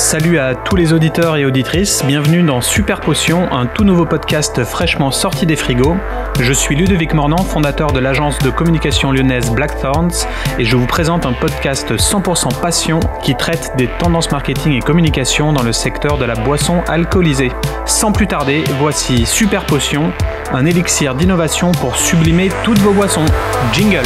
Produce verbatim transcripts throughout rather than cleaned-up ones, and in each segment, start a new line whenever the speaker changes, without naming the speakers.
Salut à tous les auditeurs et auditrices, bienvenue dans Super Potion, un tout nouveau podcast fraîchement sorti des frigos. Je suis Ludovic Mornan, fondateur de l'agence de communication lyonnaise Blackthorns et je vous présente un podcast cent pour cent passion qui traite des tendances marketing et communication dans le secteur de la boisson alcoolisée. Sans plus tarder, voici Super Potion, un élixir d'innovation pour sublimer toutes vos boissons. Jingle!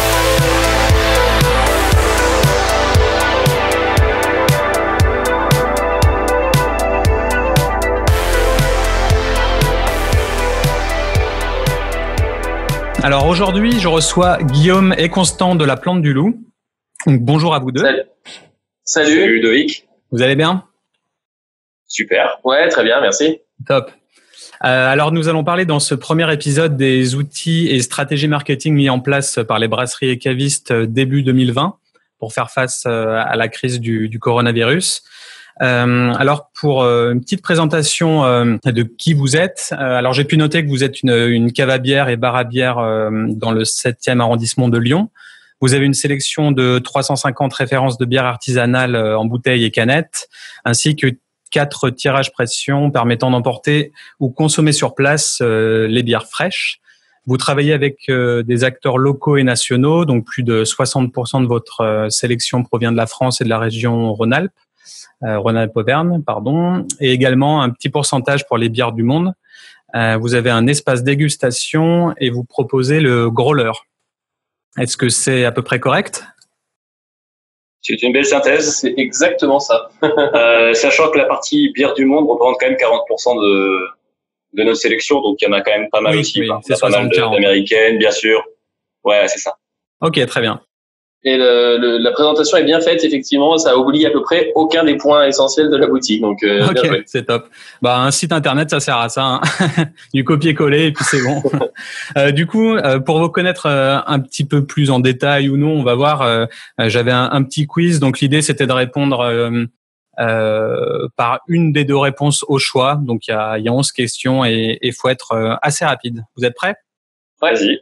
Alors aujourd'hui, je reçois Guillaume et Constant de la Plante du Loup. Donc, bonjour à vous deux.
Salut. Salut. Salut Ludovic.
Vous allez bien?
Super. Ouais, très bien, merci.
Top. Euh, alors nous allons parler dans ce premier épisode des outils et stratégies marketing mis en place par les brasseries et cavistes début deux mille vingt pour faire face à la crise du, du coronavirus. Euh, alors pour euh, une petite présentation euh, de qui vous êtes. Euh, alors j'ai pu noter que vous êtes une, une cave à bière et bar à bière euh, dans le septième arrondissement de Lyon. Vous avez une sélection de trois cent cinquante références de bières artisanales euh, en bouteilles et canettes, ainsi que quatre tirages pression permettant d'emporter ou consommer sur place euh, les bières fraîches. Vous travaillez avec euh, des acteurs locaux et nationaux, donc plus de soixante pour cent de votre euh, sélection provient de la France et de la région Rhône-Alpes. Euh, Rhône-Alpes-Auvergne, pardon, et également un petit pourcentage pour les bières du monde. Euh, vous avez un espace dégustation et vous proposez le growler. Est-ce que c'est à peu près correct?
C'est une belle synthèse, c'est exactement ça. euh, sachant que la partie bière du monde représente quand même quarante pour cent de, de notre sélection, donc il y en a quand même pas mal
oui,
aussi.
Oui,
hein.
C'est
pas mal d'américaines, bien sûr. Ouais, c'est ça.
Ok, très bien.
Et le, le, la présentation est bien faite, effectivement, ça oublie à peu près aucun des points essentiels de la boutique. Donc, euh,
ok, c'est top. Bah, un site internet, ça sert à ça, hein. Du copier-coller et puis c'est bon. euh, du coup, euh, pour vous connaître euh, un petit peu plus en détail ou non, on va voir. Euh, j'avais un, un petit quiz, donc l'idée c'était de répondre euh, euh, par une des deux réponses au choix. Donc il y a, il y a onze questions et il faut être euh, assez rapide. Vous êtes prêts?
Vas-y.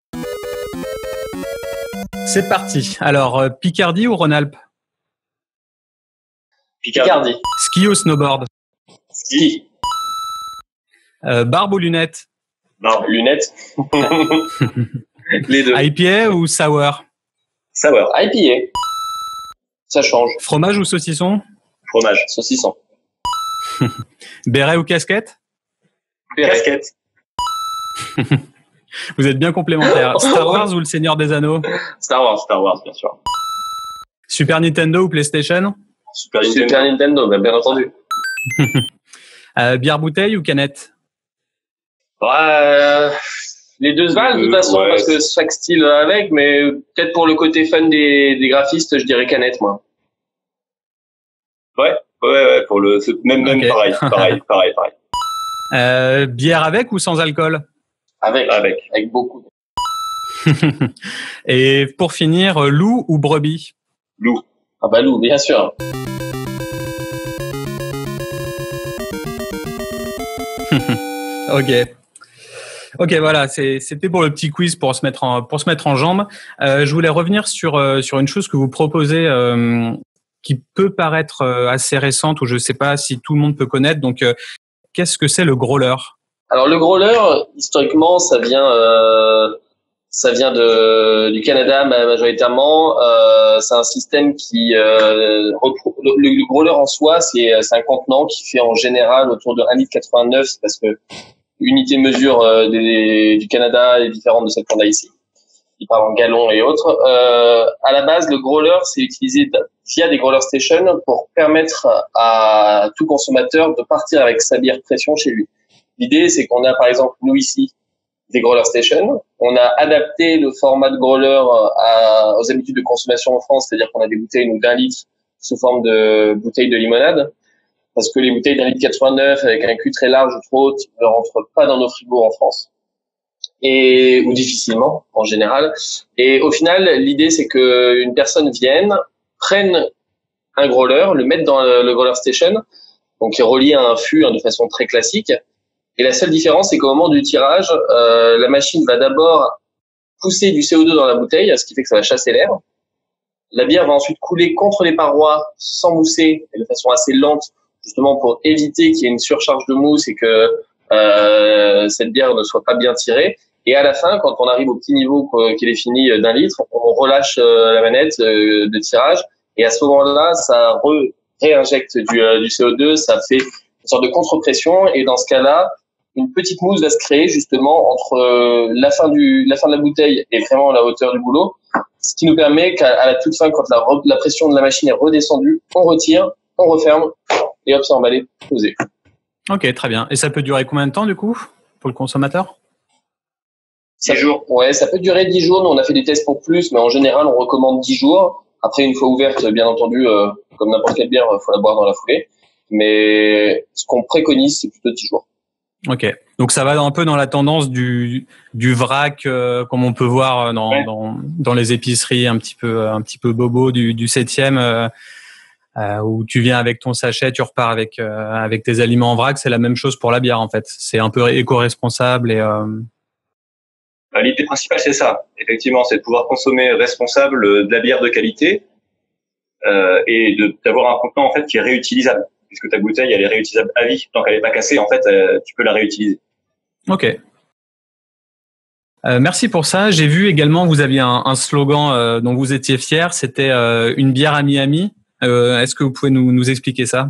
C'est parti. Alors, euh, Picardie ou Rhône-Alpes?
Picardie.
Ski ou snowboard?
Ski.
Euh, barbe ou lunettes?
Barbe, lunettes. Les deux.
I P A ou sour?
Sour. I P A. Ça change.
Fromage ou saucisson?
Fromage. Saucisson.
Béret ou casquette?
Casquette.
Vous êtes bien complémentaires. Star Wars ou le Seigneur des Anneaux?
Star Wars, Star Wars, bien sûr.
Super Nintendo ou PlayStation?
Super Nintendo, Super Nintendo bien, bien entendu.
euh, bière bouteille ou canette?
Ouais, les deux se valent de toute façon, ouais, parce que chaque style va avec, mais peut-être pour le côté fun des, des graphistes, je dirais canette, moi. Ouais, ouais, ouais, pour le même, même okay. pareil, pareil, pareil, pareil.
Euh, bière avec ou sans alcool?
Avec, avec, avec beaucoup.
Et pour finir, loup ou brebis?
Loup. Ah bah loup, bien sûr.
Ok. Ok, voilà, c'est, c'était pour le petit quiz pour se mettre en, pour se mettre en jambe. Euh, je voulais revenir sur, euh, sur une chose que vous proposez, euh, qui peut paraître euh, assez récente ou je sais pas si tout le monde peut connaître. Donc, euh, qu'est-ce que c'est le growler? Alors le growler, historiquement, ça vient, euh, ça vient de du Canada majoritairement. Euh, c'est un système qui, euh, le, le growler en soi, c'est, c'est un contenant qui fait en général autour de un virgule quatre-vingt-neuf litres, parce que l'unité de mesure euh, des, du Canada est différente de celle qu'on a ici. Il parle en gallons et autres. Euh, à la base, le growler, c'est utilisé via des growler stations pour permettre à tout consommateur de partir avec sa bière pression chez lui. L'idée, c'est qu'on a, par exemple, nous ici, des growler stations. On a adapté le format de growler à, aux habitudes de consommation en France, c'est-à-dire qu'on a des bouteilles donc, d'un litre sous forme de bouteilles de limonade, parce que les bouteilles d'un litre quatre-vingt-neuf avec un cul très large ou trop haut ne rentrent pas dans nos frigos en France, et ou difficilement en général. Et au final, l'idée, c'est que une personne vienne, prenne un growler, le mette dans le, le growler station, donc relié à un fût hein, de façon très classique. Et la seule différence, c'est qu'au moment du tirage, euh, la machine va d'abord pousser du C O deux dans la bouteille, ce qui fait que ça va chasser l'air.
la bière va ensuite couler contre les parois sans mousser et de façon assez lente, justement pour éviter qu'il y ait une surcharge de mousse et que euh, cette bière ne soit pas bien tirée. Et à la fin, quand on arrive au petit niveau qu'il est fini d'un litre, on relâche la manette de tirage et à ce moment-là, ça re réinjecte du, du C O deux, ça fait une sorte de contre-pression et dans ce cas-là, une petite mousse va se créer justement entre la fin du la fin de la bouteille et vraiment la hauteur du goulot, ce qui nous permet qu'à la toute fin, quand la, la pression de la machine est redescendue, on retire, on referme et hop, c'est emballé, posé.
Ok, très bien. Et ça peut durer combien de temps du coup pour le consommateur?
dix jours. Ouais, ça peut durer dix jours. Nous, on a fait des tests pour plus, mais en général, on recommande dix jours. Après, une fois ouverte, bien entendu, euh, comme n'importe quelle bière, il faut la boire dans la foulée. Mais ce qu'on préconise, c'est plutôt dix jours.
Ok. Donc ça va un peu dans la tendance du du vrac, euh, comme on peut voir dans, ouais. dans dans les épiceries un petit peu un petit peu bobo du du septième, euh, euh, où tu viens avec ton sachet, tu repars avec euh, avec tes aliments en vrac. C'est la même chose pour la bière en fait. C'est un peu éco-responsable et euh...
L'idée principale, c'est ça. Effectivement, c'est de pouvoir consommer responsable de la bière de qualité euh, et de d'avoir un contenant en fait qui est réutilisable, puisque ta bouteille elle est réutilisable à vie tant qu'elle n'est pas cassée. En fait, euh, tu peux la réutiliser.
Ok. Euh, merci pour ça. J'ai vu également vous aviez un, un slogan euh, dont vous étiez fier. C'était euh, une bière à Miami. Euh, est-ce que vous pouvez nous nous expliquer ça?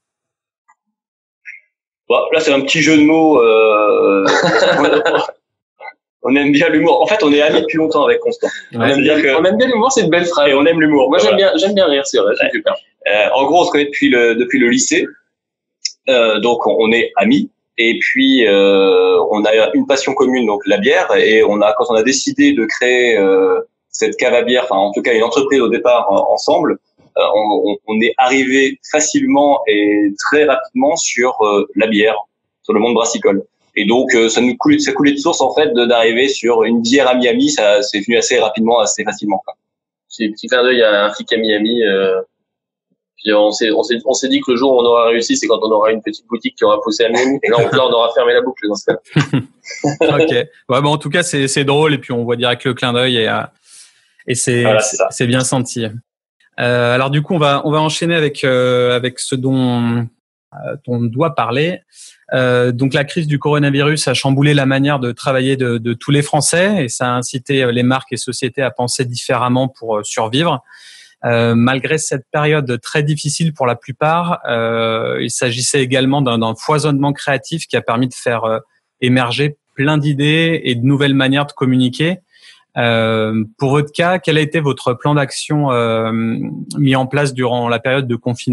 Bon, là, c'est un petit jeu de mots. Euh... On aime bien l'humour. En fait, on est amis depuis longtemps avec Constant.
Ouais, on, aime bien, que... on aime bien l'humour, c'est une belle phrase.
Et on aime l'humour.
Moi, j'aime bien, j'aime bien rire, c'est vrai. Ouais. Super.
Euh, en gros, on se connaît depuis le depuis le lycée, euh, donc on est amis. Et puis euh, on a une passion commune, donc la bière. Et on a, quand on a décidé de créer euh, cette cave à bière, enfin en tout cas une entreprise au départ euh, ensemble, euh, on, on est arrivé facilement et très rapidement sur euh, la bière, sur le monde brassicole. Et donc, euh, ça nous coulait, ça coulait de source, en fait, de, d'arriver sur une bière à Miami. Ça, c'est venu assez rapidement, assez facilement, quoi.
C'est un petit clin d'œil à un flic à Miami, euh, puis on s'est, on s'est, on s'est dit que le jour où on aura réussi, c'est quand on aura une petite boutique qui aura poussé à Miami. Et là, on, là, on aura fermé la boucle dans ce cas.
Ok. Ouais, bon, en tout cas, c'est, c'est drôle. Et puis, on voit direct le clin d'œil et, euh, et c'est,
voilà,
c'est, c'est bien senti. Euh, alors, du coup, on va, on va enchaîner avec, euh, avec ce dont, euh, dont on doit parler. Euh, donc la crise du coronavirus a chamboulé la manière de travailler de, de tous les Français et ça a incité les marques et sociétés à penser différemment pour survivre. Euh, malgré cette période très difficile pour la plupart, euh, il s'agissait également d'un, d'un foisonnement créatif qui a permis de faire euh, émerger plein d'idées et de nouvelles manières de communiquer. Euh, pour votre cas, quel a été votre plan d'action euh, mis en place durant la période de confinement ?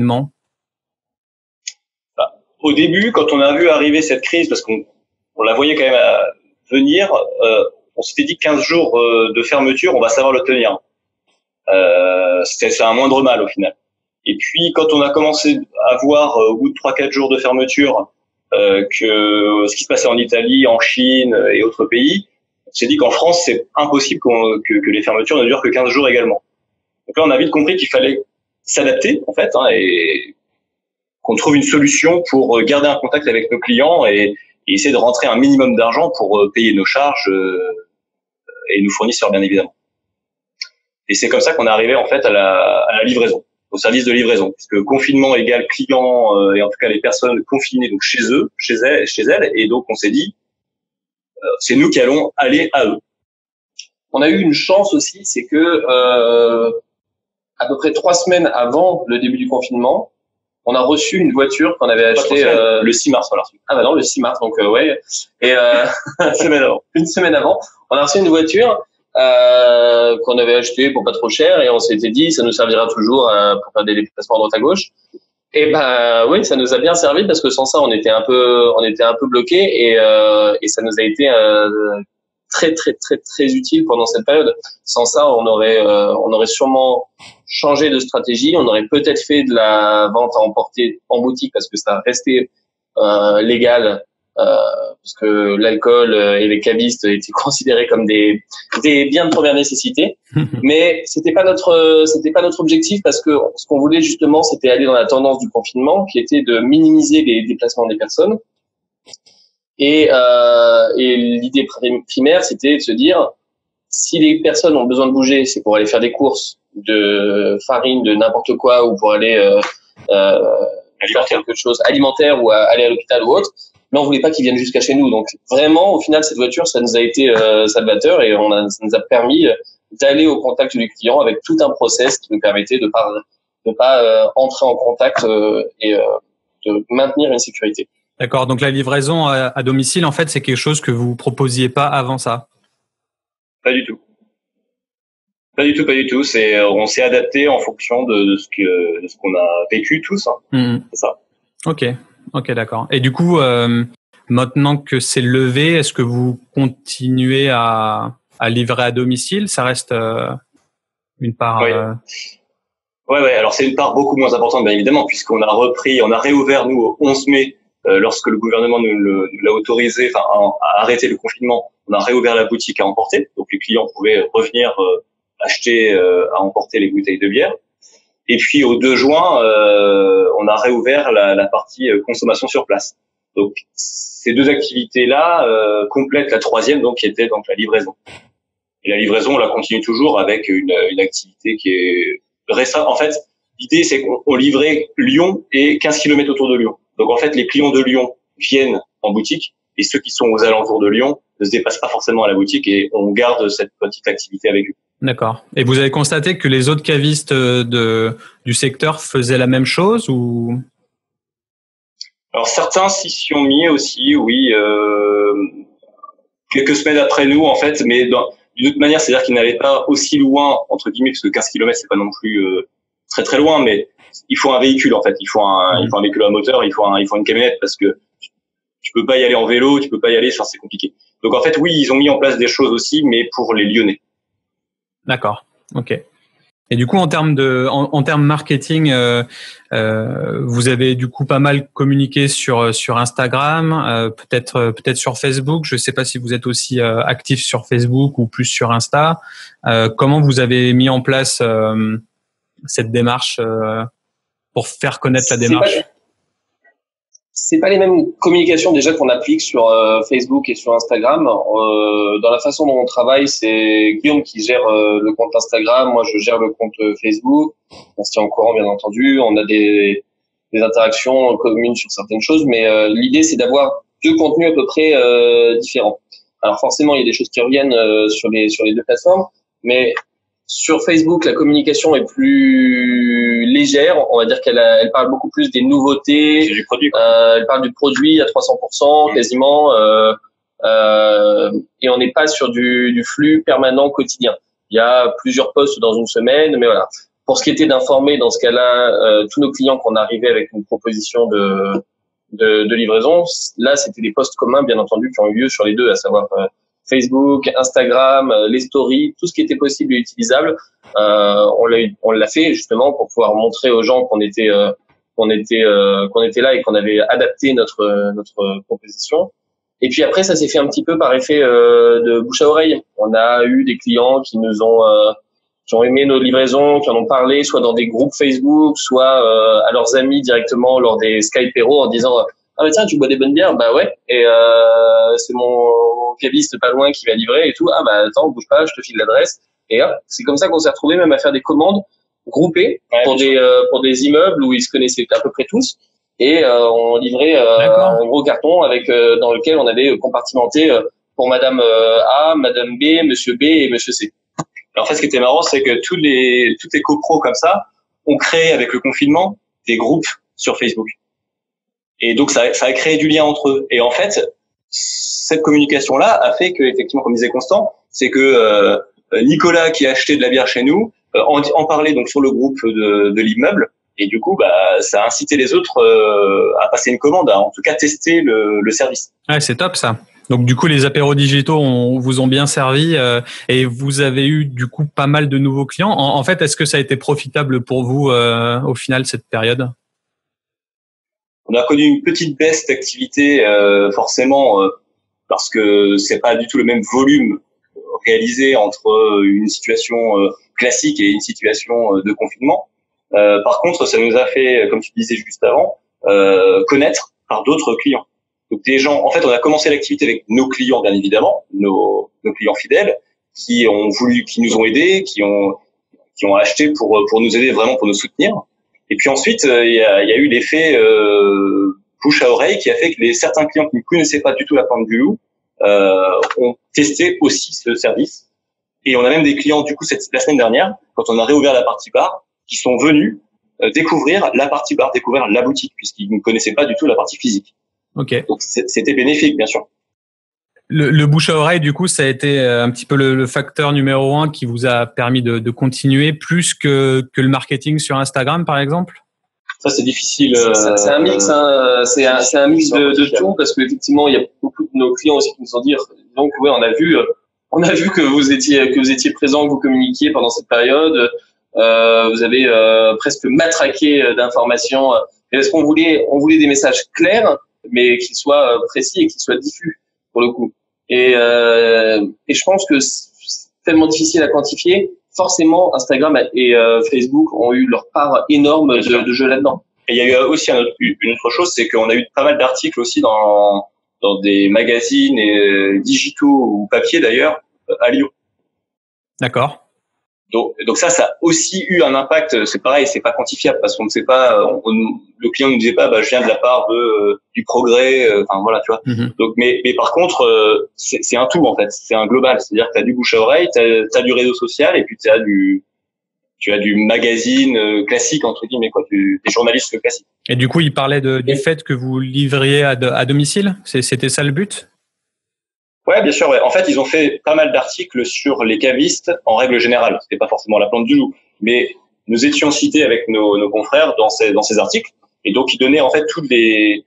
Au début, quand on a vu arriver cette crise, parce qu'on on la voyait quand même à venir, euh, on s'était dit quinze jours euh, de fermeture, on va savoir le tenir. Euh, c'était, c'est un moindre mal au final. Et puis, quand on a commencé à voir euh, au bout de trois quatre jours de fermeture euh, que ce qui se passait en Italie, en Chine et autres pays, on s'est dit qu'en France, c'est impossible qu'on, que, que les fermetures ne durent que quinze jours également. Donc là, on a vite compris qu'il fallait s'adapter, en fait, hein, et qu'on trouve une solution pour garder un contact avec nos clients et, et essayer de rentrer un minimum d'argent pour payer nos charges euh, et nos fournisseurs, bien évidemment. Et c'est comme ça qu'on est arrivé en fait à la, à la livraison, au service de livraison, puisque confinement égale client euh, et en tout cas les personnes confinées donc chez eux, chez elles, chez elles, et donc on s'est dit euh, c'est nous qui allons aller à eux.
On a eu une chance aussi, c'est que euh, à peu près trois semaines avant le début du confinement, on a reçu une voiture qu'on avait achetée euh,
le six mars, voilà.
Ah bah non, le six mars, donc euh, ouais. Et euh,
une semaine avant.
Une semaine avant, on a reçu une voiture euh, qu'on avait achetée pour pas trop cher et on s'était dit ça nous servira toujours euh, pour faire des déplacements à droite à gauche. Et ben oui, ça nous a bien servi parce que sans ça on était un peu, on était un peu bloqué et euh, et ça nous a été euh, très très très très utile pendant cette période. Sans ça, on aurait euh, on aurait sûrement changé de stratégie, on aurait peut-être fait de la vente à emporter en boutique parce que ça restait euh, légal euh, parce que l'alcool et les cavistes étaient considérés comme des des biens de première nécessité. Mais c'était pas notre c'était pas notre objectif parce que ce qu'on voulait justement, c'était aller dans la tendance du confinement qui était de minimiser les déplacements des personnes. Et, euh, et l'idée primaire, c'était de se dire, si les personnes ont besoin de bouger, c'est pour aller faire des courses de farine, de n'importe quoi, ou pour aller euh, euh, faire quelque chose alimentaire ou à, aller à l'hôpital ou autre. Mais on voulait pas qu'ils viennent jusqu'à chez nous. Donc vraiment, au final, cette voiture, ça nous a été euh, salvateur et on a, ça nous a permis d'aller au contact du client avec tout un process qui nous permettait de pas de pas euh, entrer en contact euh, et euh, de maintenir une sécurité.
D'accord. Donc la livraison à, à domicile, en fait, c'est quelque chose que vous proposiez pas avant ça?
Pas du tout. Pas du tout, pas du tout. C'est, on s'est adapté en fonction de, de ce que, de ce qu'on a vécu tous. Hein.
Mmh.
C'est ça.
Ok, ok, d'accord. Et du coup, euh, maintenant que c'est levé, est-ce que vous continuez à, à livrer à domicile? Ça reste euh, une part.
Oui.
Euh...
Ouais, ouais. Alors c'est une part beaucoup moins importante, bien évidemment, puisqu'on a repris, on a réouvert nous au onze mai, euh, lorsque le gouvernement nous, le, nous l'a autorisé, enfin, à, à arrêter le confinement. On a réouvert la boutique à emporter, donc les clients pouvaient revenir euh, acheter euh, à emporter les bouteilles de bière. Et puis au deux juin, euh, on a réouvert la, la partie consommation sur place. Donc ces deux activités-là euh, complètent la troisième, donc qui était donc la livraison. Et la livraison, on la continue toujours avec une, une activité qui est récente. En fait, l'idée c'est qu'on on livrait Lyon et quinze kilomètres autour de Lyon. Donc en fait, les clients de Lyon viennent en boutique et ceux qui sont aux alentours de Lyon ne se déplacent pas forcément à la boutique et on garde cette petite activité avec eux.
D'accord. Et vous avez constaté que les autres cavistes de, du secteur faisaient la même chose ou?
Alors certains s'y sont mis aussi, oui, euh, quelques semaines après nous en fait, mais dans, d'une autre manière, c'est-à-dire qu'ils n'allaient pas aussi loin, entre guillemets, parce que quinze kilomètres c'est pas non plus euh, très très loin, mais il faut un véhicule en fait, il faut un, mmh. il faut un véhicule à moteur, il faut un, il faut une camionnette parce que tu peux pas y aller en vélo, tu peux pas y aller, enfin c'est compliqué. Donc en fait, oui, ils ont mis en place des choses aussi, mais pour les Lyonnais.
D'accord, ok. Et du coup, en termes de, en, en termes marketing, euh, euh, vous avez du coup pas mal communiqué sur sur Instagram, euh, peut-être peut-être sur Facebook. Je ne sais pas si vous êtes aussi euh, actif sur Facebook ou plus sur Insta. Euh, comment vous avez mis en place euh, cette démarche euh, pour faire connaître la démarche?
C'est pas, c'est pas les mêmes communications déjà qu'on applique sur euh, Facebook et sur Instagram. Euh, dans la façon dont on travaille, c'est Guillaume qui gère euh, le compte Instagram, moi je gère le compte Facebook. On se tient au courant bien entendu, on a des, des interactions communes sur certaines choses, mais euh, l'idée c'est d'avoir deux contenus à peu près euh, différents. Alors forcément, il y a des choses qui reviennent euh, sur les sur les deux plateformes, mais sur Facebook, la communication est plus légère. On va dire qu'elle a, elle parle beaucoup plus des nouveautés.
Du produit.
Euh, elle parle du produit à trois cents pour cent quasiment. Euh, euh, et on n'est pas sur du, du flux permanent quotidien. Il y a plusieurs posts dans une semaine, mais voilà. Pour ce qui était d'informer, dans ce cas-là, euh, tous nos clients qu'on arrivait avec une proposition de, de, de livraison, là, c'était des posts communs, bien entendu, qui ont eu lieu sur les deux, à savoir euh, Facebook, Instagram, les stories, tout ce qui était possible et utilisable, euh, on l'a on l'a fait justement pour pouvoir montrer aux gens qu'on était euh, qu'on était euh, qu'on était là et qu'on avait adapté notre notre proposition. Et puis après, ça s'est fait un petit peu par effet euh, de bouche à oreille. On a eu des clients qui nous ont euh, qui ont aimé nos livraisons, qui en ont parlé, soit dans des groupes Facebook, soit euh, à leurs amis directement lors des Skypéros en disant ah mais tiens, tu bois des bonnes bières? Bah ouais. Et euh, c'est mon caviste pas loin qui va livrer et tout. Ah bah attends, bouge pas, je te file l'adresse. Et hop, c'est comme ça qu'on s'est retrouvés même à faire des commandes groupées ouais, pour des euh, pour des immeubles où ils se connaissaient à peu près tous. Et euh, on livrait euh, un gros carton avec euh, dans lequel on avait compartimenté euh, pour Madame euh, A, Madame B, Monsieur B et Monsieur C.
Alors en fait, ce qui était marrant, c'est que tous les toutes les copros comme ça ont créé avec le confinement des groupes sur Facebook. Et donc, ça, ça a créé du lien entre eux. Et en fait, cette communication-là a fait que, effectivement, comme disait Constant, c'est que euh, Nicolas, qui a acheté de la bière chez nous, euh, en, en parlait donc sur le groupe de, de l'immeuble. Et du coup, bah, ça a incité les autres euh, à passer une commande, à en tout cas tester le, le service.
Ouais, c'est top ça. Donc du coup, les apéros digitaux ont, vous ont bien servi euh, et vous avez eu du coup pas mal de nouveaux clients. En, en fait, est-ce que ça a été profitable pour vous euh, au final cette période ?
On a connu une petite baisse d'activité, euh, forcément, euh, parce que c'est pas du tout le même volume réalisé entre une situation euh, classique et une situation euh, de confinement. Euh, par contre, ça nous a fait, comme tu disais juste avant, euh, connaître par d'autres clients. Donc des gens, en fait, on a commencé l'activité avec nos clients, bien évidemment, nos, nos clients fidèles, qui ont voulu, qui nous ont aidés, qui ont qui ont acheté pour pour nous aider vraiment, pour nous soutenir. Et puis ensuite, il y a, il y a eu l'effet euh, bouche à oreille qui a fait que les certains clients qui ne connaissaient pas du tout la plante du loup euh, ont testé aussi ce service. Et on a même des clients, du coup, cette, la semaine dernière, quand on a réouvert la partie bar, qui sont venus euh, découvrir la partie bar, découvrir la boutique, puisqu'ils ne connaissaient pas du tout la partie physique.
Ok.
Donc c'était bénéfique, bien sûr.
Le, le bouche à oreille, du coup, ça a été un petit peu le, le facteur numéro un qui vous a permis de, de continuer plus que, que le marketing sur Instagram, par exemple?
Ça, c'est difficile.
C'est, c'est, c'est un mix, hein. C'est un, c'est un mix de, de tout, parce qu'effectivement, il y a beaucoup de nos clients aussi qui nous ont dit, donc, ouais, on a vu, on a vu que vous étiez, que vous étiez présent, que vous communiquiez pendant cette période. Euh, vous avez euh, presque matraqué d'informations. Et parce qu'on voulait, on voulait des messages clairs, mais qui soient précis et qui soient diffus pour le coup. Et, euh, et je pense que c'est tellement difficile à quantifier. Forcément, Instagram et euh, Facebook ont eu leur part énorme de, de jeu là-dedans.
Et il y a eu aussi un autre, une autre chose, c'est qu'on a eu pas mal d'articles aussi dans dans des magazines et, digitaux ou papier d'ailleurs à Lyon.
D'accord.
Donc, donc ça, ça a aussi eu un impact. C'est pareil, c'est pas quantifiable parce qu'on ne sait pas. On, on, le client ne nous disait pas, bah, je viens de la part de euh, du progrès. Euh, enfin voilà, tu vois. Mm-hmm. Donc, mais, mais par contre, euh, c'est, c'est un tout en fait. C'est un global. C'est-à-dire que t'as du bouche à oreille, t'as, t'as du réseau social et puis t'as du, tu as du magazine euh, classique entre guillemets quoi, du, des journalistes classiques.
Et du coup, il parlait de, du fait que vous livriez à, de, à domicile. C'est, c'était ça le but?
Ouais, bien sûr. Ouais. En fait, ils ont fait pas mal d'articles sur les cavistes en règle générale. C'était pas forcément la plante du loup, mais nous étions cités avec nos, nos confrères dans ces dans ces articles, et donc ils donnaient en fait toutes les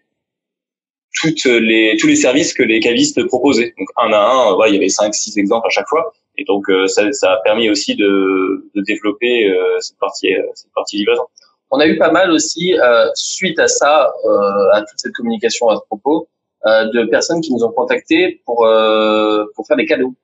toutes les tous les services que les cavistes proposaient. Donc un à un, ouais, il y avait cinq, six exemples à chaque fois, et donc euh, ça ça a permis aussi de de développer euh, cette partie euh, cette partie livraison.
On a eu pas mal aussi euh, suite à ça, euh, à toute cette communication à ce propos. Euh, de personnes qui nous ont contactés pour euh, pour faire des cadeaux.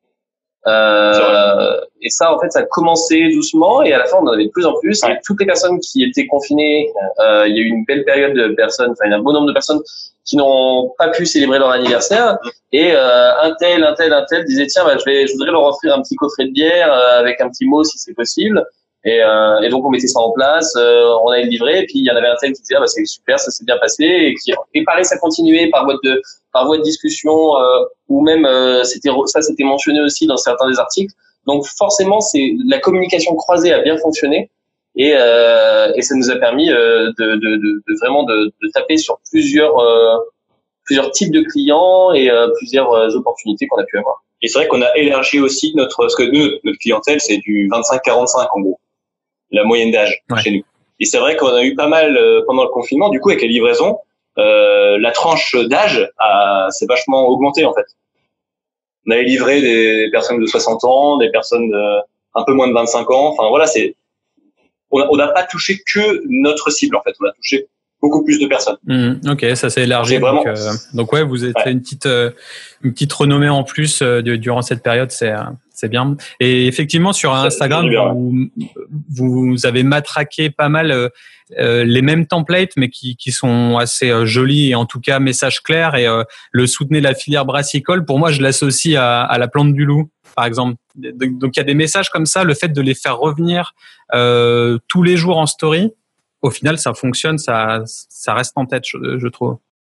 Euh, et ça, en fait, ça a commencé doucement et à la fin, on en avait de plus en plus. Ouais. Et toutes les personnes qui étaient confinées, euh, il y a eu une belle période de personnes, enfin, il y a un bon nombre de personnes qui n'ont pas pu célébrer leur anniversaire. Et euh, un tel, un tel, un tel disait tiens, bah, je vais, je voudrais leur offrir un petit coffret de bière euh, avec un petit mot si c'est possible. Et, euh, et donc on mettait ça en place, euh, on allait le livrer, et puis il y en avait un tel qui disait ah bah c'est super, ça s'est bien passé, et qui et pareil ça continuait par voie de par voie de discussion, euh, ou même euh, c'était ça c'était mentionné aussi dans certains des articles. Donc forcément c'est la communication croisée a bien fonctionné, et euh, et ça nous a permis euh, de, de, de, de vraiment de, de taper sur plusieurs euh, plusieurs types de clients et euh, plusieurs euh, opportunités qu'on a pu avoir.
Et c'est vrai qu'on a élargi aussi notre parce que nous notre clientèle c'est du vingt-cinq quarante-cinq en gros. La moyenne d'âge ouais. chez nous. Et c'est vrai qu'on a eu pas mal euh, pendant le confinement. Du coup, avec les livraisons, euh, la tranche d'âge a s'est vachement augmentée en fait. On avait livré des personnes de soixante ans, des personnes de, un peu moins de vingt-cinq ans. Enfin voilà, c'est on n'a pas touché que notre cible en fait. On a touché beaucoup plus de personnes.
Mmh, ok, ça s'est élargi. Donc, euh, donc ouais, vous êtes ouais. une petite euh, une petite renommée en plus euh, durant cette période, c'est c'est bien. Et effectivement sur ça, Instagram, bien, vous, vous avez matraqué pas mal euh, euh, les mêmes templates, mais qui qui sont assez euh, jolis et en tout cas message clair. Et euh, le soutenez la filière brassicole, pour moi, je l'associe à, à la plante du loup, par exemple. Donc il y a des messages comme ça, le fait de les faire revenir euh, tous les jours en story. Au final, ça fonctionne, ça, ça reste en tête, je, je trouve.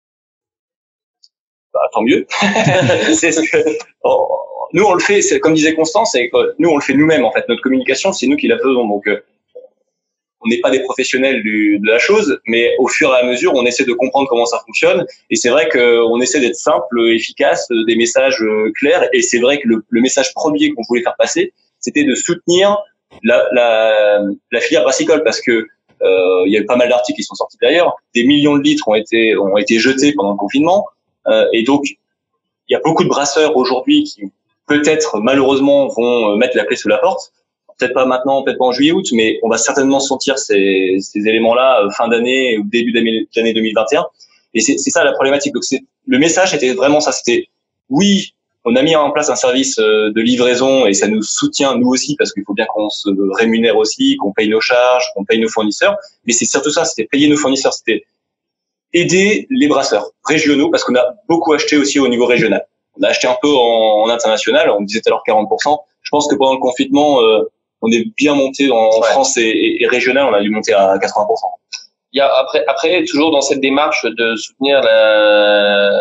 Bah, tant mieux. c'est ce que, oh, nous, on le fait, c'est, comme disait Constance, c'est que nous, on le fait nous-mêmes, en fait. Notre communication, c'est nous qui la faisons. Donc, euh, on n'est pas des professionnels du, de la chose, mais au fur et à mesure, on essaie de comprendre comment ça fonctionne. Et c'est vrai qu'on essaie d'être simple, efficace, des messages clairs. Et c'est vrai que le, le message premier qu'on voulait faire passer, c'était de soutenir la, la, la filière brassicole, parce que Euh, il y a eu pas mal d'articles qui sont sortis d'ailleurs. Des millions de litres ont été ont été jetés pendant le confinement, euh, et donc il y a beaucoup de brasseurs aujourd'hui qui peut-être malheureusement vont mettre la clé sous la porte. Peut-être pas maintenant, peut-être pas en juillet-août, mais on va certainement sentir ces ces éléments-là fin d'année ou début d'année, d'année deux mille vingt et un. Et c'est c'est ça la problématique. Donc c'est le message était vraiment ça. C'était oui. On a mis en place un service de livraison et ça nous soutient nous aussi parce qu'il faut bien qu'on se rémunère aussi, qu'on paye nos charges, qu'on paye nos fournisseurs. Mais c'est surtout ça, c'était payer nos fournisseurs, c'était aider les brasseurs régionaux parce qu'on a beaucoup acheté aussi au niveau régional. on a acheté un peu en, en international. On disait tout à l'heure quarante pour cent. Je pense que pendant le confinement, euh, on est bien monté en ouais. France et, et, et régional. On a dû monter à quatre-vingts pour cent.
Il y a après, après toujours dans cette démarche de soutenir la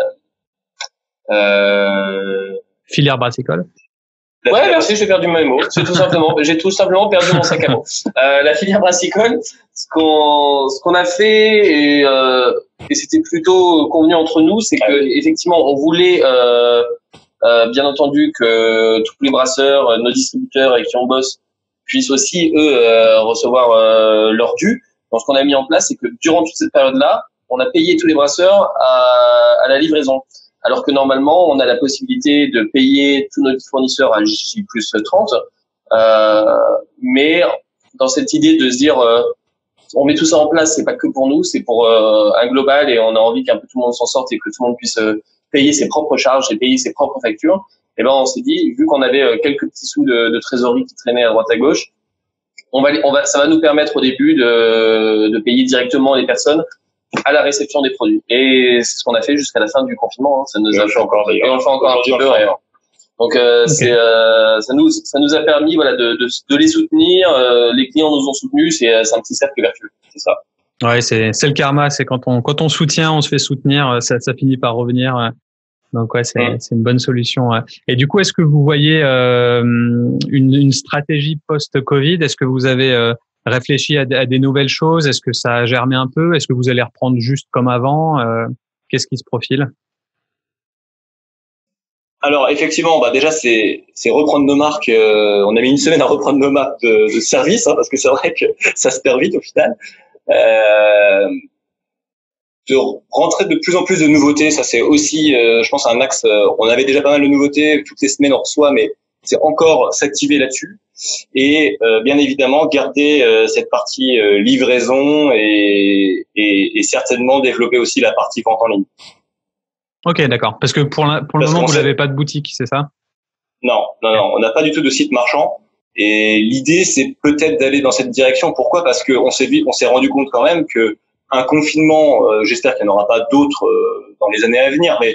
euh... filière brassicole.
La ouais, merci, j'ai perdu mes mots. C'est tout simplement, j'ai tout simplement perdu mon sac à mots. Euh, la filière brassicole, ce qu'on, ce qu'on a fait et, euh, et c'était plutôt convenu entre nous, c'est que effectivement, on voulait, euh, euh, bien entendu, que tous les brasseurs, nos distributeurs avec qui on bosse, puissent aussi eux euh, recevoir euh, leur dû. Donc, ce qu'on a mis en place, c'est que durant toute cette période-là, on a payé tous les brasseurs à, à la livraison. Alors que normalement, on a la possibilité de payer tous nos fournisseurs à J plus trente. Euh, mais dans cette idée de se dire, euh, on met tout ça en place, c'est pas que pour nous, c'est pour euh, un global et on a envie qu'un peu tout le monde s'en sorte et que tout le monde puisse euh, payer ses propres charges et payer ses propres factures. Et ben, on s'est dit, vu qu'on avait euh, quelques petits sous de, de trésorerie qui traînaient à droite à gauche, on va, on va, ça va nous permettre au début de, de payer directement les personnes à la réception des produits. Et c'est ce qu'on a fait jusqu'à la fin du confinement. Hein. Ça nous a fait encore d'ailleurs. Et on le fait encore un petit peu. Ouais. Donc euh, okay. c'est, euh, ça nous, ça nous a permis voilà de, de, de les soutenir. Euh, les clients nous ont soutenus. C'est, c'est un petit cercle vertueux. C'est ça.
Ouais, c'est, c'est le karma. C'est quand on, quand on soutient, on se fait soutenir. Ça, ça finit par revenir. Donc ouais, c'est, mmh. c'est une bonne solution. Et du coup, est-ce que vous voyez euh, une, une stratégie post-Covid? Est-ce que vous avez euh, réfléchi à, à des nouvelles choses? Est-ce que ça a germé un peu? Est-ce que vous allez reprendre juste comme avant? euh, Qu'est-ce qui se profile?
Alors effectivement, bah déjà c'est c'est reprendre nos marques. Euh, on a mis une semaine à reprendre nos marques de, de service, hein, parce que c'est vrai que ça se perd vite au final. Euh, de rentrer de plus en plus de nouveautés, ça c'est aussi, euh, je pense, un axe. Euh, on avait déjà pas mal de nouveautés, toutes les semaines on reçoit, mais c'est encore s'activer là-dessus. Et euh, bien évidemment garder euh, cette partie euh, livraison et, et, et certainement développer aussi la partie vente en ligne.
Ok, d'accord. Parce que pour, la, pour le Parce moment, vous n'avez pas de boutique, c'est ça?
Non, non, non. On n'a pas du tout de site marchand. Et l'idée, c'est peut-être d'aller dans cette direction. Pourquoi? Parce qu'on s'est, on s'est rendu compte quand même que un confinement, euh, j'espère qu'il n'y en aura pas d'autres euh, dans les années à venir, mais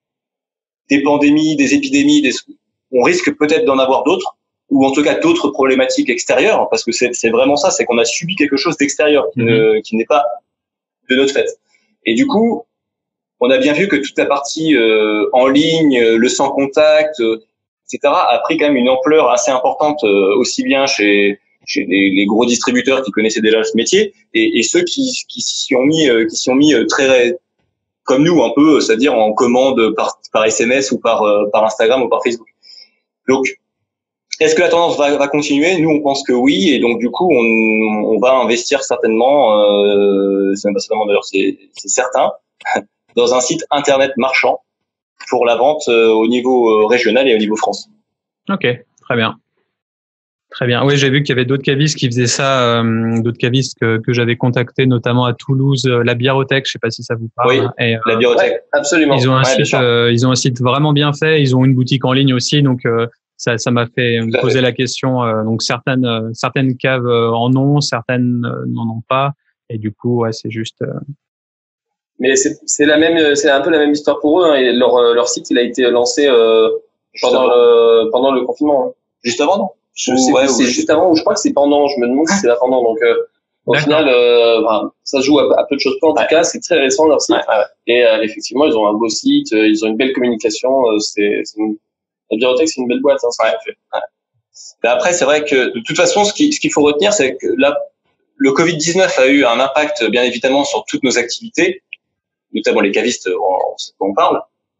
des pandémies, des épidémies, des, on risque peut-être d'en avoir d'autres, ou en tout cas d'autres problématiques extérieures, parce que c'est, c'est vraiment ça, c'est qu'on a subi quelque chose d'extérieur qui, mmh. ne, qui n'est pas de notre fait. Et du coup, on a bien vu que toute la partie euh, en ligne, le sans contact, euh, et cetera, a pris quand même une ampleur assez importante, euh, aussi bien chez chez les, les gros distributeurs qui connaissaient déjà ce métier, et, et ceux qui qui s'y ont mis, euh, qui s'y ont mis euh, très comme nous un peu, c'est-à-dire en commande par par S M S ou par euh, par Instagram ou par Facebook. Donc, est-ce que la tendance va, va continuer? Nous, on pense que oui, et donc du coup, on, on va investir certainement, euh, c'est même pas certainement d'ailleurs, c'est, c'est certain, dans un site internet marchand pour la vente euh, au niveau euh, régional et au niveau France.
Ok, très bien. Très bien. Oui, j'ai vu qu'il y avait d'autres cavistes qui faisaient ça, euh, d'autres cavistes que, que j'avais contactés, notamment à Toulouse, euh, la Biérothèque. Je sais pas si ça vous parle.
Oui, et, euh, la Biérothèque, ouais,
absolument.
Ils ont un
ouais,
site, euh, ils ont un site vraiment bien fait. Ils ont une boutique en ligne aussi, donc euh, ça, ça m'a fait me poser la question. Euh, donc certaines, euh, certaines caves en ont, certaines euh, n'en ont pas, et du coup, ouais, c'est juste. Euh...
Mais c'est, c'est la même, c'est un peu la même histoire pour eux. Hein, et leur, leur site, il a été lancé euh, pendant le, pendant le confinement. Hein.
Juste avant, non?
Je sais ouais, plus, c'est juste avant, ou je crois que c'est pendant, je me demande si c'est là pendant. Donc, euh, au D'accord. final, euh, enfin, ça joue à, à peu de choses près. En ouais. tout cas, c'est très récent leur site. Ouais, ouais. Et euh, effectivement, ils ont un beau site, euh, ils ont une belle communication. Euh, c'est, c'est une... La Biérothèque, c'est une belle boîte. Hein, ça ouais. fait.
Ouais. Mais après, c'est vrai que de toute façon, ce, qui, ce qu'il faut retenir, c'est que là, le covid dix-neuf a eu un impact, bien évidemment, sur toutes nos activités, notamment les cavistes, on, on sait de quoi on parle.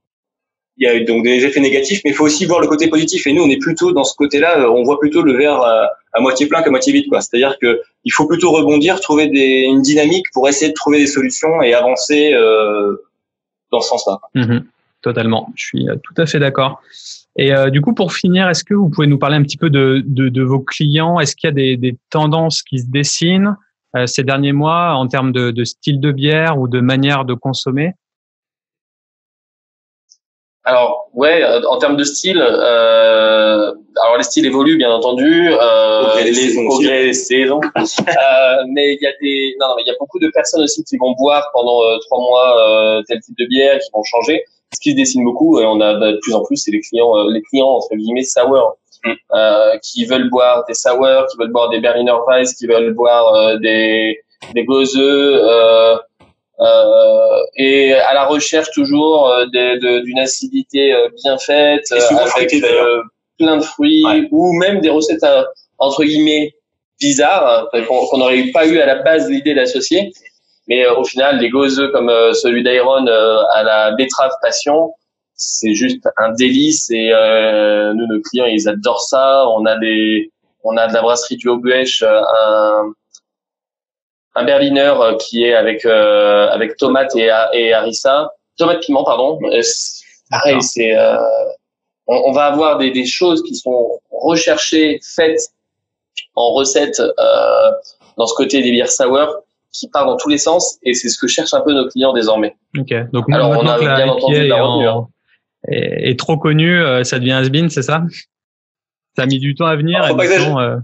Il y a eu donc des effets négatifs, mais il faut aussi voir le côté positif. Et nous, on est plutôt dans ce côté-là, on voit plutôt le verre à, à moitié plein qu'à moitié vide, quoi. C'est-à-dire que il faut plutôt rebondir, trouver des, une dynamique pour essayer de trouver des solutions et avancer euh, dans ce sens-là.
Mmh, totalement, je suis tout à fait d'accord. Et euh, du coup, pour finir, est-ce que vous pouvez nous parler un petit peu de, de, de vos clients? Est-ce qu'il y a des, des tendances qui se dessinent euh, ces derniers mois en termes de, de style de bière ou de manière de consommer?
Alors ouais, en termes de style, euh, alors les styles évoluent bien entendu, euh,
au gré des
au gré des saisons. euh, mais il y a des, non, non, mais il y a beaucoup de personnes aussi qui vont boire pendant euh, trois mois euh, tel type de bière, qui vont changer. ce qui se dessine beaucoup, et on a de plus en plus, c'est les clients, les clients entre guillemets sour, mm. euh, qui veulent boire des sour, qui veulent boire des Berliner Weiss, qui veulent boire euh, des des Gose, euh, euh, et à la recherche toujours euh, de, de, d'une acidité euh, bien faite,
et souvent
avec
fruité,
euh, plein de fruits, ouais. Ou même des recettes euh, entre guillemets bizarres hein, qu'on, qu'on n'aurait pas eu à la base l'idée d'associer. Mais euh, au final, les Gose comme euh, celui d'Iron euh, à la betterave passion, c'est juste un délice. Et euh, nous, nos clients, ils adorent ça. On a des, on a de la brasserie du Haut-Buech, euh, un, un Berliner euh, qui est avec euh, avec tomate et, et harissa, tomate piment pardon. Et c'est, pareil, c'est, euh, on, on va avoir des, des choses qui sont recherchées, faites en recette euh, dans ce côté des bières sour, qui part dans tous les sens, et c'est ce que cherchent un peu nos clients désormais.
Ok. Donc
alors on a bien entendu de la retenue.
En... Est, est trop connu, euh, ça devient has-been, c'est ça? Ça a mis du temps à venir.
Alors, faut, pas exagérer. Euh...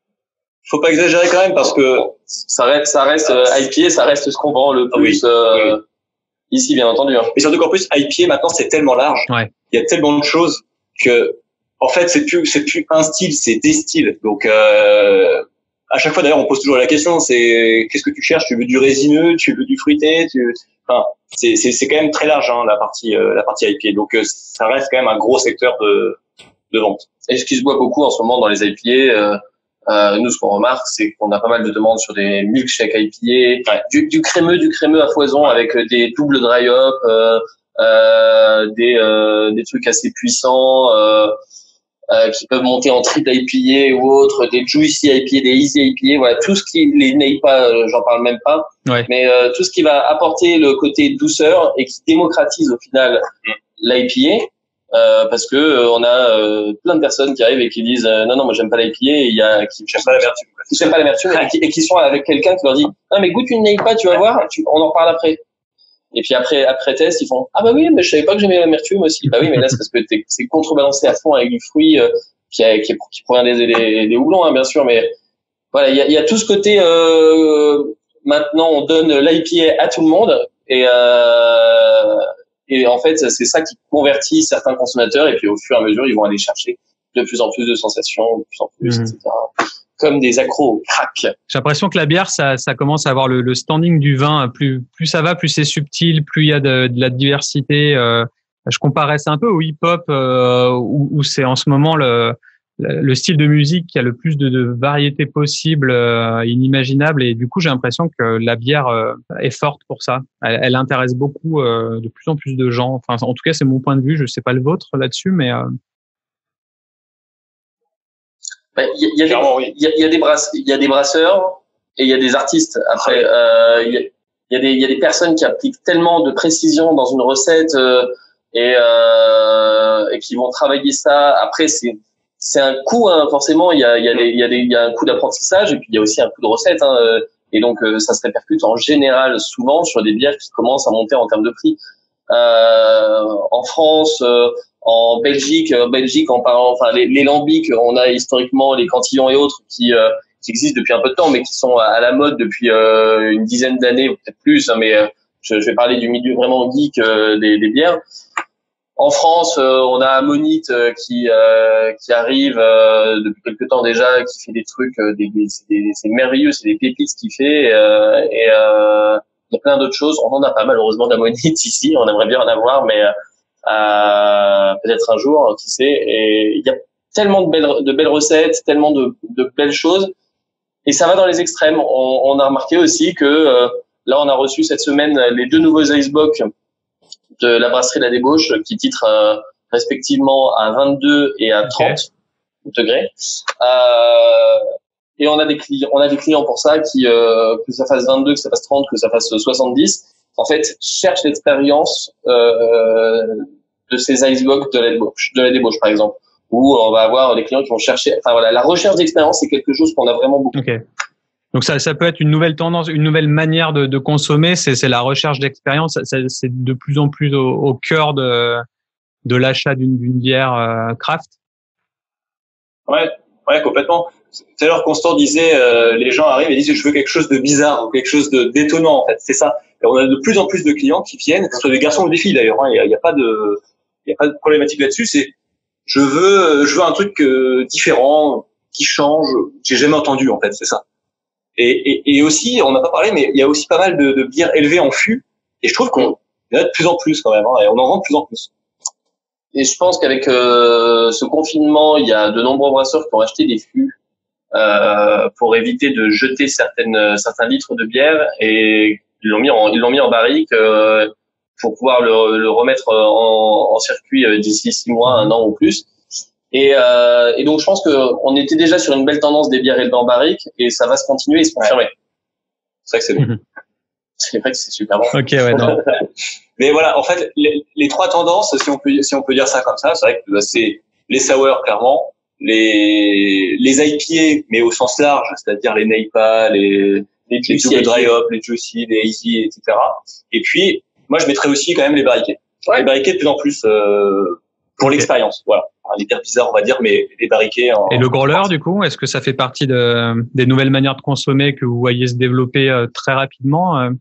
faut pas exagérer quand même, parce que
ça reste, ça reste euh, I P A, ça reste ce qu'on vend le plus ah oui, euh, oui. ici, bien entendu. Hein.
Et surtout qu'en plus, I P A maintenant c'est tellement large,
ouais.
Il y a tellement de choses que, en fait, c'est plus, c'est plus un style, c'est des styles. Donc euh, à chaque fois, d'ailleurs, on pose toujours la question, c'est qu'est-ce que tu cherches? Tu veux du résineux, tu veux du fruité, tu, enfin, c'est c'est c'est quand même très large hein, la partie euh, la partie I P A. Donc euh, ça reste quand même un gros secteur de de vente.
Et ce qui se voit beaucoup en ce moment dans les I P A, euh, euh, nous ce qu'on remarque, c'est qu'on a pas mal de demandes sur des milkshakes I P A, ouais. du, du crémeux, du crémeux à foison avec des doubles dry hop, euh, euh, des euh, des trucs assez puissants. Euh, Euh, qui peuvent monter en triple I P A ou autre, des juicy I P A, des easy I P A, voilà, tout ce qui, les N E I P A, euh, j'en parle même pas,
ouais.
mais euh, tout ce qui va apporter le côté douceur et qui démocratise au final l'I P A, euh, parce que euh, on a euh, plein de personnes qui arrivent et qui disent euh, non non moi j'aime pas l'I P A, et il y a qui
j'aime pas l'amertume,
qui j'aime pas l'amertume et, qui, et qui sont avec quelqu'un qui leur dit non mais goûte une N E I P A, tu vas voir, tu, on en parle après. Et puis après, après test, ils font ah bah oui, mais je savais pas que j'aimais l'amertume aussi. Bah oui, mais là c'est parce que t'es, c'est contrebalancé à fond avec du fruit euh, qui, a, qui, qui provient des, des, des houblons, hein, bien sûr. Mais voilà, il y a, y a tout ce côté. Euh, maintenant, on donne l'I P A à tout le monde, et euh, et en fait, c'est ça qui convertit certains consommateurs. Et puis au fur et à mesure, ils vont aller chercher de plus en plus de sensations, de plus en plus, mmh. et cetera. Comme des accros au crack.
J'ai l'impression que la bière, ça, ça commence à avoir le, le standing du vin. Plus, plus ça va, plus c'est subtil, plus il y a de, de la diversité. Euh, je comparais ça un peu au hip-hop, euh, où, où c'est en ce moment le, le style de musique qui a le plus de, de variété possible, euh, inimaginable. Et du coup, j'ai l'impression que la bière euh, est forte pour ça. Elle, elle intéresse beaucoup euh, de plus en plus de gens. Enfin, en tout cas, c'est mon point de vue. Je sais pas le vôtre là-dessus, mais euh,
il y, y, oui. y, y a des brasse, il y a des brasseurs et il y a des artistes. Après, euh, il y, a, y a des, il y a des personnes qui appliquent tellement de précision dans une recette euh, et, euh, et qui vont travailler ça. Après, c'est, c'est un coup, hein, forcément. Il y a, il y a des, il y a des, il y a un coup d'apprentissage et puis il y a aussi un coup de recette. Hein, et donc, euh, ça se répercute en général souvent sur des bières qui commencent à monter en termes de prix. Euh, en France. Euh, En Belgique, en Belgique, en parlant, enfin les, les lambics, on a historiquement les cantillons et autres qui, euh, qui existent depuis un peu de temps, mais qui sont à, à la mode depuis euh, une dizaine d'années, ou peut-être plus. Hein, mais euh, je, je vais parler du milieu vraiment geek euh, des, des bières. En France, euh, on a Ammonite euh, qui euh, qui arrive euh, depuis quelque temps déjà, qui fait des trucs, euh, des, des, c'est, des, c'est merveilleux, c'est des pépites ce qu'il fait. Euh, et euh, il y a plein d'autres choses. On en a pas malheureusement d'Ammonite ici. On aimerait bien en avoir, mais euh, Euh, peut-être un jour, qui sait. Et il y a tellement de belles, de belles recettes, tellement de, de belles choses, et ça va dans les extrêmes. On, on a remarqué aussi que euh, là, on a reçu cette semaine les deux nouveaux Icebox de la brasserie La Débauche, qui titrent euh, respectivement à vingt-deux et à trente okay. degrés. Euh, et on a des clients, on a des clients pour ça qui euh, que ça fasse vingt-deux, que ça fasse trente, que ça fasse soixante-dix. En fait, cherchent l'expérience euh, de ces icebox de la débauche, de la débauche par exemple, où on va avoir des clients qui vont chercher. Enfin voilà, la recherche d'expérience, c'est quelque chose qu'on a vraiment beaucoup.
Okay. Donc ça, ça peut être une nouvelle tendance, une nouvelle manière de, de consommer. C'est, c'est la recherche d'expérience. Ça, ça, c'est de plus en plus au, au cœur de de l'achat d'une, d'une bière euh, craft.
Ouais, ouais, complètement. tout à l'heure, Constant disait, euh, les gens arrivent et disent, je veux quelque chose de bizarre ou quelque chose de d'étonnant, en fait. C'est ça. Et on a de plus en plus de clients qui viennent, que ce soit des garçons ou des filles d'ailleurs. Il hein, n'y a, a pas de, il y a pas de problématique là-dessus. C'est, je veux, je veux un truc euh, différent, qui change. J'ai jamais entendu, en fait. C'est ça. Et, et, et aussi, on n'a pas parlé, mais il y a aussi pas mal de, de bières élevées en fût. Et je trouve qu'on y en a de plus en plus quand même, hein, et on en vend de plus en plus.
Et je pense qu'avec euh, ce confinement, il y a de nombreux brasseurs qui ont acheté des fûts euh, pour éviter de jeter certaines certains litres de bière, et ils l'ont mis en ils l'ont mis en barrique euh, pour pouvoir le, le remettre en, en circuit d'ici six mois, un an ou plus. Et, euh, et donc je pense que on était déjà sur une belle tendance des bières élevées en barrique, et ça va se continuer et se confirmer. Ouais.
C'est vrai que c'est bon.
C'est vrai que c'est super bon.
Ok, ouais, non.
Mais voilà, en fait, les, les trois tendances, si on peut, si on peut dire ça comme ça, c'est vrai que bah, c'est les sour clairement, les les I P A, mais au sens large, c'est-à-dire les Neipa, les les, les double dry hop, les juicy, les easy, et cetera. Et puis, moi, je mettrais aussi quand même les barriquets. Ouais. Les barriquets de plus en plus euh, pour okay. l'expérience, voilà. Les bières bizarres, on va dire, mais les barriquets. En,
Et le growler, du coup, est-ce que ça fait partie de des nouvelles manières de consommer que vous voyez se développer euh, très rapidement euh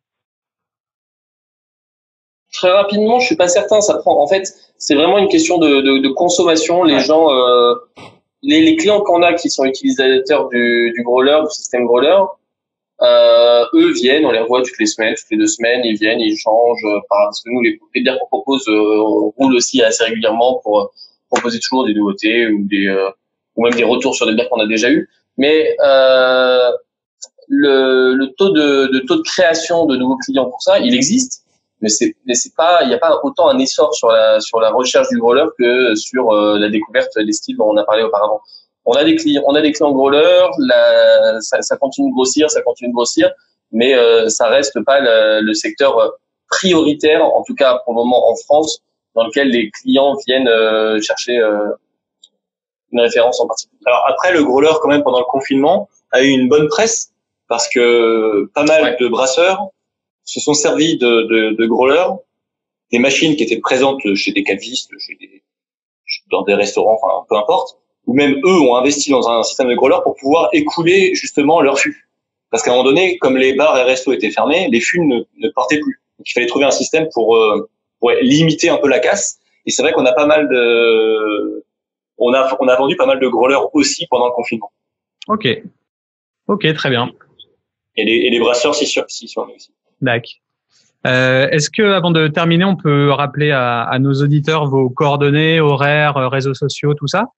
Très rapidement, je suis pas certain. Ça prend. En fait, c'est vraiment une question de, de, de consommation. Les ouais. gens, euh, les, les clients qu'on a qui sont utilisateurs du, du growler, du système growler, euh, eux viennent, on les revoit toutes les semaines, toutes les deux semaines, ils viennent, ils changent. Euh, parce que nous, les, les bières qu'on propose, euh, on roule aussi assez régulièrement pour euh, proposer toujours des nouveautés ou des euh, ou même des retours sur des bières qu'on a déjà eues. Mais euh, le, le taux de, de taux de création de nouveaux clients pour ça, il existe. Mais c'est, mais c'est pas, il n'y a pas autant un essor sur la, sur la recherche du growler que sur euh, la découverte des styles dont on a parlé auparavant. On a des clients, on a des clients growler, la, ça, ça continue de grossir, ça continue de grossir, mais euh, ça reste pas le, le secteur prioritaire, en tout cas pour le moment en France, dans lequel les clients viennent euh, chercher euh, une référence en particulier.
Alors après, le growler, quand même, pendant le confinement, a eu une bonne presse parce que pas mal ouais. de brasseurs se sont servis de, de, de growlers, des machines qui étaient présentes chez des cavistes, chez des, dans des restaurants, enfin, peu importe, ou même eux ont investi dans un système de growler pour pouvoir écouler justement leurs fûts. Parce qu'à un moment donné, comme les bars et restos étaient fermés, les fûts ne, ne partaient plus. Donc il fallait trouver un système pour, euh, pour limiter un peu la casse. Et c'est vrai qu'on a pas mal de, on a, on a vendu pas mal de growlers aussi pendant le confinement.
Ok. Ok, très bien.
Et les, et les brasseurs, si sûr, si sûr aussi.
D'accord. Euh, est-ce que, avant de terminer, on peut rappeler à, à nos auditeurs vos coordonnées, horaires, réseaux sociaux, tout ça?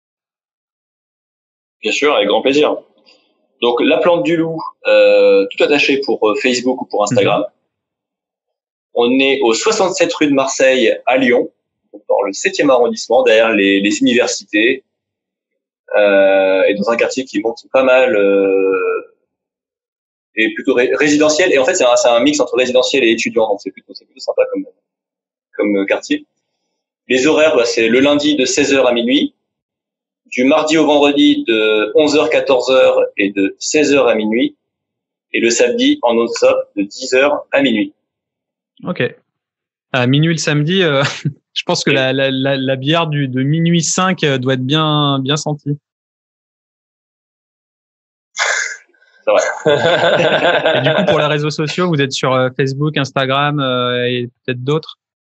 Bien sûr, avec grand plaisir. Donc, La Plante du Loup, euh, tout attaché pour Facebook ou pour Instagram. Mmh. On est au soixante-sept rue de Marseille à Lyon, dans le septième arrondissement, derrière les, les universités, euh, et dans un quartier qui monte pas mal. Euh, et plutôt ré- résidentiel, et en fait c'est un, c'est un mix entre résidentiel et étudiant, donc c'est plutôt, c'est plutôt sympa comme, comme quartier. Les horaires, bah, c'est le lundi de seize heures à minuit, du mardi au vendredi de onze heures à quatorze heures et de seize heures à minuit, et le samedi en non-stop de dix heures à minuit.
Ok. À minuit le samedi, euh, je pense que la, la, la, la bière du, de minuit cinq doit être bien, bien sentie.
C'est vrai.
Et du coup, pour les réseaux sociaux, vous êtes sur Facebook, Instagram euh, et peut-être d'autres.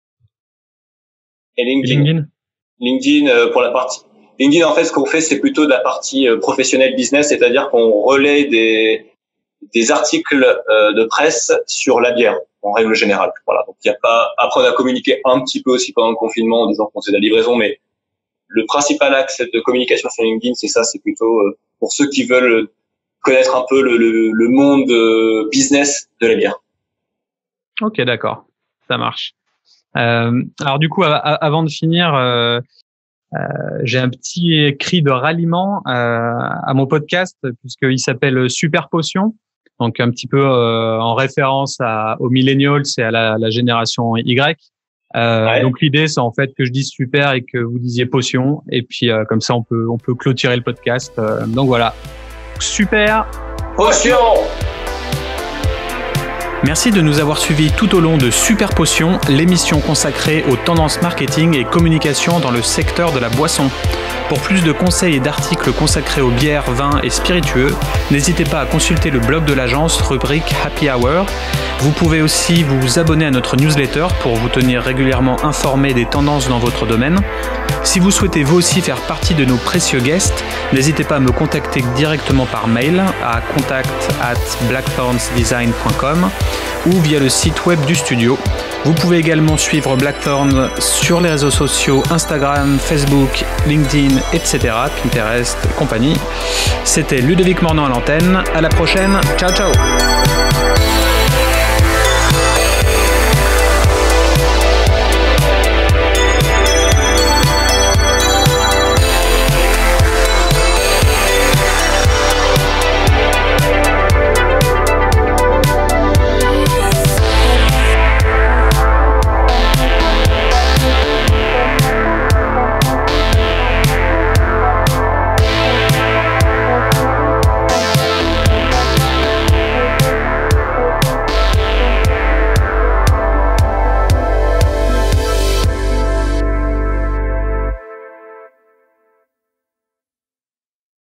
Et LinkedIn. LinkedIn, LinkedIn euh, pour la partie. LinkedIn, en fait, ce qu'on fait, c'est plutôt de la partie euh, professionnelle business, c'est-à-dire qu'on relaie des des articles euh, de presse sur la bière, en règle générale. Voilà. Donc il y a pas. Après, on a communiqué un petit peu aussi pendant le confinement en disant qu'on faisait de la livraison, mais le principal axe de communication sur LinkedIn, c'est ça, c'est plutôt euh, pour ceux qui veulent connaître un peu le, le, le monde euh, business de la bière.
Ok, d'accord, ça marche. Euh, alors du coup, a, a, avant de finir, euh, euh, j'ai un petit cri de ralliement euh, à mon podcast puisqu'il s'appelle Super Potion, donc un petit peu euh, en référence à, aux millennials et à la, la génération Y. Euh, ouais. Donc l'idée, c'est en fait que je dise super et que vous disiez potion, et puis euh, comme ça, on peut on peut clôturer le podcast. Euh, donc voilà. Super
Potion.
Merci de nous avoir suivis tout au long de Super Potion, l'émission consacrée aux tendances marketing et communication dans le secteur de la boisson. Pour plus de conseils et d'articles consacrés aux bières, vins et spiritueux, n'hésitez pas à consulter le blog de l'agence, rubrique Happy Hour. Vous pouvez aussi vous abonner à notre newsletter pour vous tenir régulièrement informé des tendances dans votre domaine. Si vous souhaitez vous aussi faire partie de nos précieux guests, n'hésitez pas à me contacter directement par mail à contact at blackthornsdesign point com ou via le site web du studio. Vous pouvez également suivre Blackthorn sur les réseaux sociaux Instagram, Facebook, LinkedIn, et cetera, Pinterest, compagnie. C'était Ludovic Mornan à l'antenne. À la prochaine. Ciao, ciao.